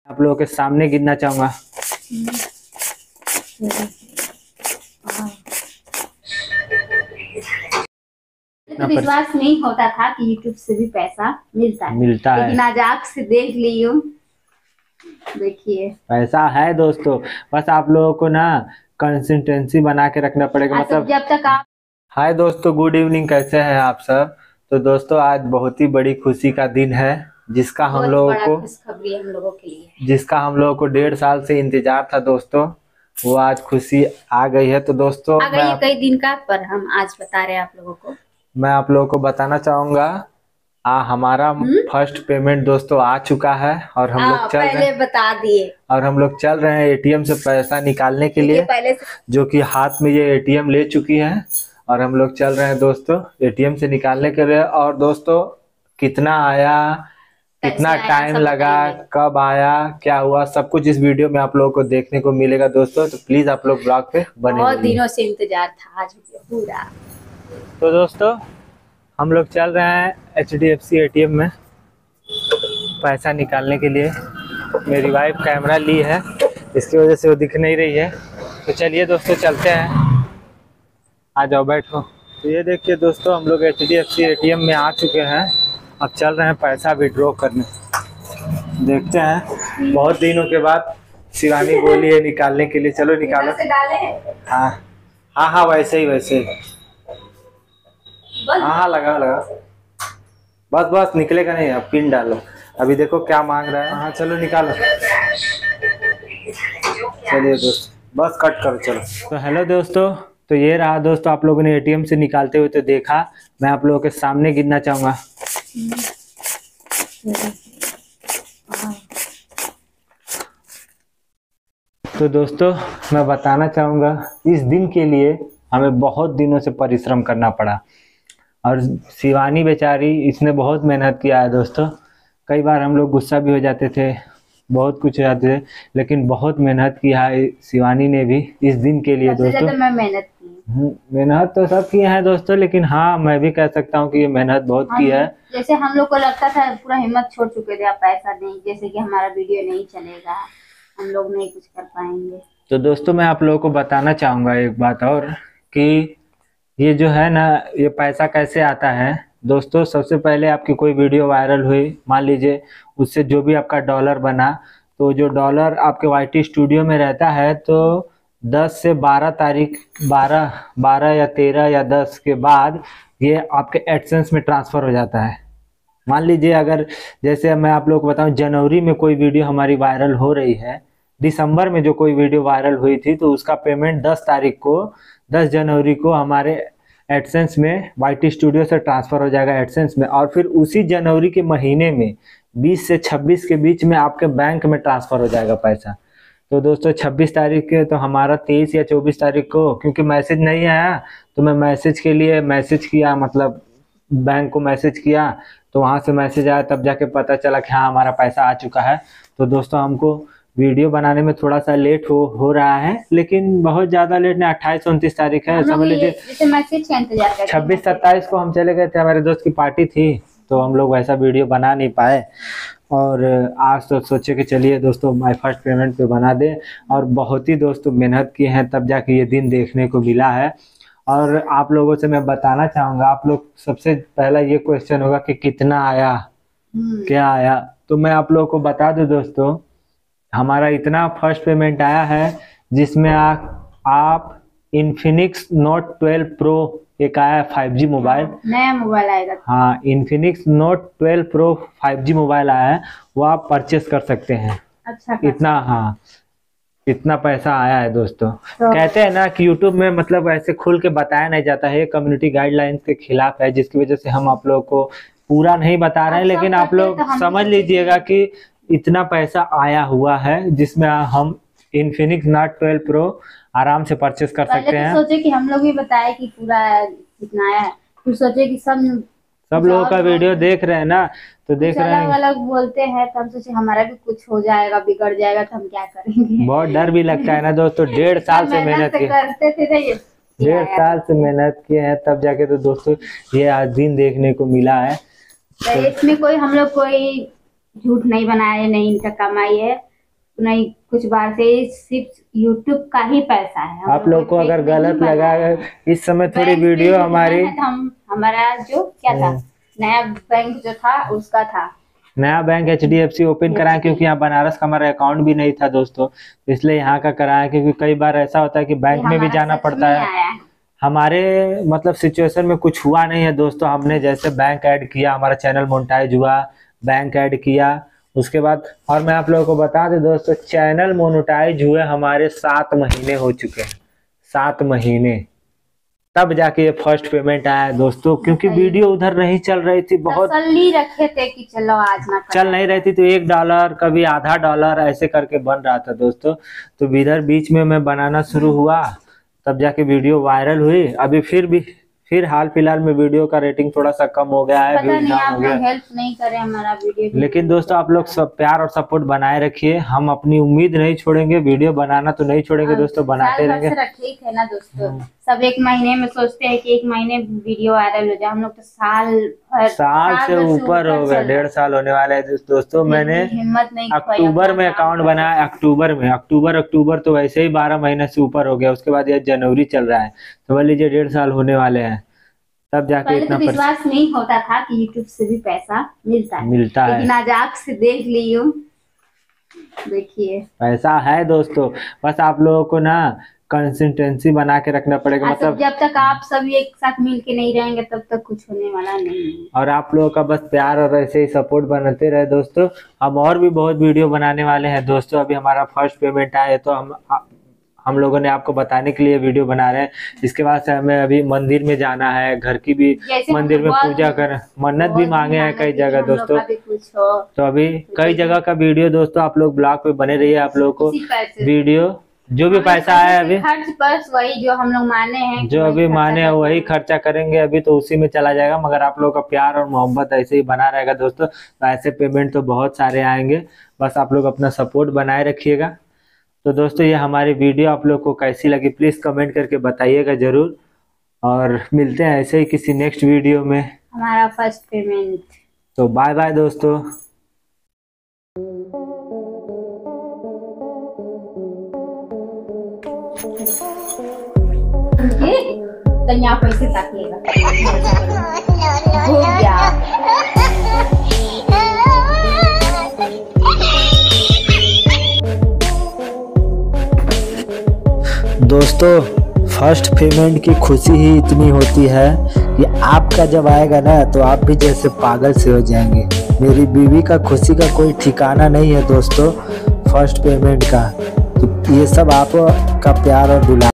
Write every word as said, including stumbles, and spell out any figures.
आप लोगों के सामने गिनना चाहूंगा। तो विश्वास नहीं होता था कि यूट्यूब से भी पैसा मिलता है मिलता है लेकिन आज आँख से देख ली हूँ। देखिए पैसा है दोस्तों, बस आप लोगों को ना कंसिस्टेंसी बना के रखना पड़ेगा। मतलब जब तक आप हाय दोस्तों, गुड इवनिंग, कैसे हैं आप सब। तो दोस्तों आज बहुत ही बड़ी खुशी का दिन है जिसका हम लोगों को खुशखबरी हम लोगों के लिए जिसका हम लोगों को डेढ़ साल से इंतजार था दोस्तों, वो आज खुशी आ गई है। तो दोस्तों आ गई है कई दिन का, पर हम आज बता रहे हैं आप लोगों को। मैं आप लोगों को बताना चाहूंगा, आ, हमारा फर्स्ट पेमेंट दोस्तों आ चुका है और हम लोग चल पहले रहे बता दिए और हम लोग चल रहे हैं एटीएम से पैसा निकालने के लिए, पहले जो कि हाथ में ये एटीएम ले चुकी है और हम लोग चल रहे हैं दोस्तों एटीएम से निकालने के लिए। और दोस्तों कितना आया, कितना टाइम लगा, कब आया, क्या हुआ, सब कुछ इस वीडियो में आप लोगों को देखने को मिलेगा दोस्तों। तो प्लीज आप लोग ब्लॉग पे बने बहुत दिनों से इंतजार था आज पूरा। तो दोस्तों हम लोग चल रहे हैं H D F C ATM में पैसा निकालने के लिए। मेरी वाइफ कैमरा ली है, इसकी वजह से वो दिख नहीं रही है। तो चलिए दोस्तों चलते हैं, आ जाओ बैठो। तो ये देखिए दोस्तों हम लोग H D F C ATM में आ चुके हैं, अब चल रहे हैं पैसा विड्रॉ करने। देखते हैं, बहुत दिनों के बाद शिवानी बोली है निकालने के लिए, चलो निकालो। हाँ हाँ हाँ वैसे ही वैसे ही हाँ हाँ लगा लगा, बस बस निकलेगा नहीं, अब पिन डालो। अभी देखो क्या मांग रहा है। हाँ चलो निकालो, चलिए दोस्त बस कट करो चलो। तो हेलो दोस्तों, तो ये रहा दोस्तों, आप लोगों ने एटीएम से निकालते हुए तो देखा। मैं आप लोगों के सामने गिनना चाहूंगा। तो दोस्तों मैं बताना चाहूंगा, इस दिन के लिए हमें बहुत दिनों से परिश्रम करना पड़ा और शिवानी बेचारी इसने बहुत मेहनत किया है दोस्तों। कई बार हम लोग गुस्सा भी हो जाते थे, बहुत कुछ हो जाते थे, लेकिन बहुत मेहनत किया है शिवानी ने भी इस दिन के लिए दोस्तों। मैं मेहनत की मेहनत तो सब किए हैं दोस्तों, लेकिन हाँ मैं भी कह सकता हूँ कि ये मेहनत बहुत की है। जैसे हम लोग को लगता था पूरा हिम्मत छोड़ चुके थे, आप पैसा नहीं, जैसे कि हमारा वीडियो नहीं चलेगा, हम लोग नहीं कुछ कर पाएंगे। तो दोस्तों मैं आप लोगों को बताना चाहूंगा एक बात और, कि ये जो है ना ये पैसा कैसे आता है दोस्तों। सबसे पहले आपकी कोई वीडियो वायरल हुई, मान लीजिए उससे जो भी आपका डॉलर बना, तो जो डॉलर आपके वाई टी स्टूडियो में रहता है, तो दस से बारह तारीख बारह बारह या तेरह या दस के बाद ये आपके एडसेंस में ट्रांसफ़र हो जाता है। मान लीजिए अगर जैसे मैं आप लोगों को बताऊं, जनवरी में कोई वीडियो हमारी वायरल हो रही है, दिसंबर में जो कोई वीडियो वायरल हुई थी, तो उसका पेमेंट दस तारीख को दस जनवरी को हमारे एडसेंस में वाई टी स्टूडियो से ट्रांसफ़र हो जाएगा एडसेंस में, और फिर उसी जनवरी के महीने में बीस से छब्बीस के बीच में आपके बैंक में ट्रांसफ़र हो जाएगा पैसा। तो दोस्तों छब्बीस तारीख के, तो हमारा तेईस या चौबीस तारीख को, क्योंकि मैसेज नहीं आया तो मैं मैसेज के लिए मैसेज किया, मतलब बैंक को मैसेज किया, तो वहाँ से मैसेज आया, तब जाके पता चला कि हाँ हमारा पैसा आ चुका है। तो दोस्तों हमको वीडियो बनाने में थोड़ा सा लेट हो हो रहा है, लेकिन बहुत ज़्यादा लेट नहीं, अट्ठाईस उनतीस तारीख है समझ लीजिए। छब्बीस सत्ताईस को हम चले गए थे, हमारे दोस्त की पार्टी थी, तो हम लोग वैसा वीडियो बना नहीं पाए। और आज तो सोचे कि चलिए दोस्तों माय फर्स्ट पेमेंट पे बना दें, और बहुत ही दोस्तों मेहनत की है तब जाके ये दिन देखने को मिला है। और आप लोगों से मैं बताना चाहूँगा, आप लोग सबसे पहला ये क्वेश्चन होगा कि कितना आया, क्या आया। तो मैं आप लोगों को बता दूं दोस्तों, हमारा इतना फर्स्ट पेमेंट आया है जिसमें आ, आप इन्फिनिक्स नोट ट्वेल्व प्रो एक आया है फाइव जी मोबाइल, नया मोबाइल आएगा। हाँ Infinix note twelve pro five G mobile आया है, वो आप परचेस कर सकते हैं। अच्छा इतना, हाँ इतना पैसा आया है दोस्तों। तो कहते हैं ना कि यूट्यूब में मतलब ऐसे खुल के बताया नहीं जाता है, कम्युनिटी गाइडलाइंस के खिलाफ है, जिसकी वजह से हम आप लोगों को पूरा नहीं बता रहे हैं, लेकिन आप लोग समझ लीजिएगा कि इतना पैसा आया हुआ है जिसमें हम इन्फिनिक्स नोट ट्वेल्व प्रो आराम से परचेस कर सकते हैं। तो सोचे कि हम लोग भी बताए कि पूरा कितना आया है, फिर सोचे कि सब सब लोगों का वीडियो देख रहे हैं ना, तो देख रहे हैं अलग अलग बोलते हैं, तो हम सोचे हमारा भी कुछ हो जाएगा, बिगड़ जाएगा, तो हम क्या करेंगे। बहुत डर भी लगता है ना दोस्तों, डेढ़ साल से मेहनत करते थे, डेढ़ साल से मेहनत किए हैं तब जाके तो दोस्तों ये आज दिन देखने को मिला है। तो इसमें कोई हम लोग कोई झूठ नहीं बनाए, नहीं इनका कमाई है, नहीं कुछ बार से सिर्फ यूट्यूब का ही पैसा है। हम आप लोग लोग को कोई अगर fake नहीं गलत बना लगा है। इस समय थोड़ी बैंक वीडियो में जो हमारी है, हम हमारा जो क्या था नया बैंक जो था उसका था नया bank H D F C open कराया, क्योंकि यहाँ बनारस का हमारा अकाउंट भी नहीं था दोस्तों, तो इसलिए यहाँ का कराया। क्योंकि कई बार ऐसा होता है कि बैंक में भी जाना पड़ता है। हमारे मतलब सिचुएशन में कुछ हुआ नहीं है दोस्तों। हमने जैसे बैंक ऐड किया, हमारा चैनल मोनेटाइज हुआ, बैंक ऐड किया, उसके बाद और मैं आप लोगों को बता दें दोस्तों, चैनल मोनेटाइज हुए हमारे सात महीने हो चुके हैं, सात महीने तब जाके ये फर्स्ट पेमेंट आया दोस्तों। क्योंकि वीडियो उधर नहीं चल रही थी, बहुत तसल्ली रखे थे कि चलो आज ना चल नहीं रही थी, तो एक डॉलर कभी आधा डॉलर ऐसे करके बन रहा था दोस्तों। तो इधर बीच में मैं बनाना शुरू हुआ, तब जाके वीडियो वायरल हुई। अभी फिर भी फिर हाल फिलहाल में वीडियो का रेटिंग थोड़ा सा कम हो गया है, पता व्यूज नहीं डाउन आप हो गया। लोग हेल्प नहीं करे हमारा वीडियो। लेकिन दोस्तों आप लोग सब प्यार और सपोर्ट बनाए रखिए, हम अपनी उम्मीद नहीं छोड़ेंगे, वीडियो बनाना तो नहीं छोड़ेंगे दोस्तों, बनाते रहेंगे। ठीक है ना दोस्तों, सब एक महीने में सोचते हैं कि एक महीने वीडियो वायरल हो जाए, हम लोग तो साल भर साल से ऊपर हो गया, डेढ़ साल होने वाला है दोस्तों। मैंने हिम्मत नहीं अक्टूबर में अकाउंट बनाया, अक्टूबर में अक्टूबर अक्टूबर तो वैसे ही बारह महीने से ऊपर हो गया। उसके बाद ये जनवरी चल रहा है, तो मान लीजिए डेढ़ साल होने वाले हैं, तब जाके पहले इतना तो विश्वास नहीं होता था कि यूट्यूब से भी पैसा मिलता है मिलता है। लेकिन आज आँख से देख ली हूँ, देखिए पैसा है दोस्तों, बस आप लोगों को ना कंसिस्टेंसी बना के रखना पड़ेगा। मतलब जब तक आप सभी एक साथ मिल के नहीं रहेंगे तब तक कुछ होने वाला नहीं है। और आप लोगों का बस प्यार और ऐसे ही सपोर्ट बनाते रहे दोस्तों। हम और भी बहुत वीडियो बनाने वाले हैं दोस्तों। अभी हमारा फर्स्ट पेमेंट आया है, तो हम हम लोगों ने आपको बताने के लिए वीडियो बना रहे हैं। इसके बाद से हमें अभी मंदिर में जाना है, घर की भी मंदिर में पूजा कर, मन्नत भी मांगे हैं कई जगह दोस्तों। तो अभी कई जगह का वीडियो दोस्तों, आप लोग ब्लॉग पे बने रहिए। आप लोगों को वीडियो जो भी पैसा आया अभी खर्च बस वही जो हम लोग माने हैं, जो अभी माने हैं वही खर्चा करेंगे अभी, तो उसी में चला जाएगा। मगर आप लोगों का प्यार और मोहब्बत ऐसे ही बना रहेगा दोस्तों, तो ऐसे पेमेंट तो बहुत सारे आएंगे। बस आप लोग अपना सपोर्ट बनाए रखिएगा। तो दोस्तों ये हमारी वीडियो आप लोग को कैसी लगी प्लीज कमेंट करके बताइएगा जरूर, और मिलते हैं ऐसे ही किसी नेक्स्ट वीडियो में, हमारा फर्स्ट पेमेंट। तो बाय बाय दोस्तों। तनिया पैसे ताकिएगा हो गया। दोस्तों फर्स्ट पेमेंट की खुशी ही इतनी होती है कि आपका जब आएगा ना तो आप भी जैसे पागल से हो जाएंगे। मेरी बीवी का खुशी का कोई ठिकाना नहीं है दोस्तों फर्स्ट पेमेंट का। तो ये सब आपका प्यार और दुलार